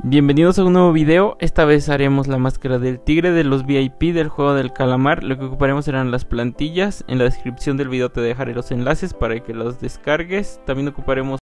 Bienvenidos a un nuevo video. Esta vez haremos la máscara del tigre de los VIP del juego del calamar. Lo que ocuparemos serán las plantillas. En la descripción del video te dejaré los enlaces para que los descargues. También ocuparemos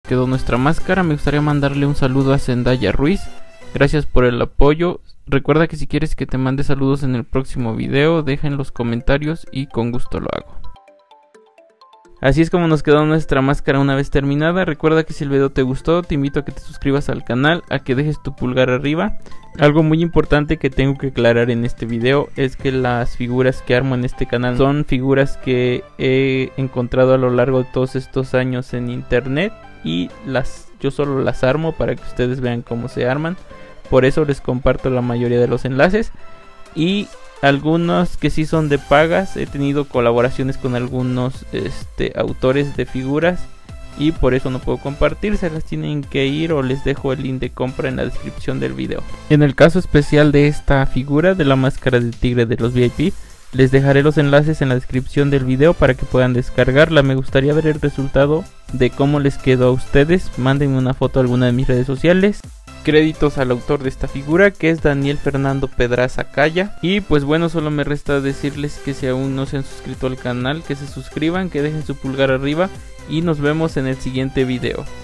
quedó nuestra máscara. Me gustaría mandarle un saludo a Zendaya Ruiz. Gracias por el apoyo. Recuerda que si quieres que te mande saludos en el próximo video, deja en los comentarios y con gusto lo hago. Así es como nos quedó nuestra máscara una vez terminada. Recuerda que si el video te gustó, te invito a que te suscribas al canal, a que dejes tu pulgar arriba. Algo muy importante que tengo que aclarar en este video es que las figuras que armo en este canal son figuras que he encontrado a lo largo de todos estos años en internet y yo solo las armo para que ustedes vean cómo se arman. Por eso les comparto la mayoría de los enlaces y algunos que sí son de pagas. He tenido colaboraciones con algunos autores de figuras y por eso no puedo compartírselas. Tienen que ir o les dejo el link de compra en la descripción del video. En el caso especial de esta figura de la máscara del tigre de los VIP, les dejaré los enlaces en la descripción del video para que puedan descargarla. Me gustaría ver el resultado de cómo les quedó a ustedes. Mándenme una foto a alguna de mis redes sociales. Créditos al autor de esta figura, que es Daniel Fernando Pedraza Calla. Y pues bueno, solo me resta decirles que si aún no se han suscrito al canal, que se suscriban, que dejen su pulgar arriba y nos vemos en el siguiente video.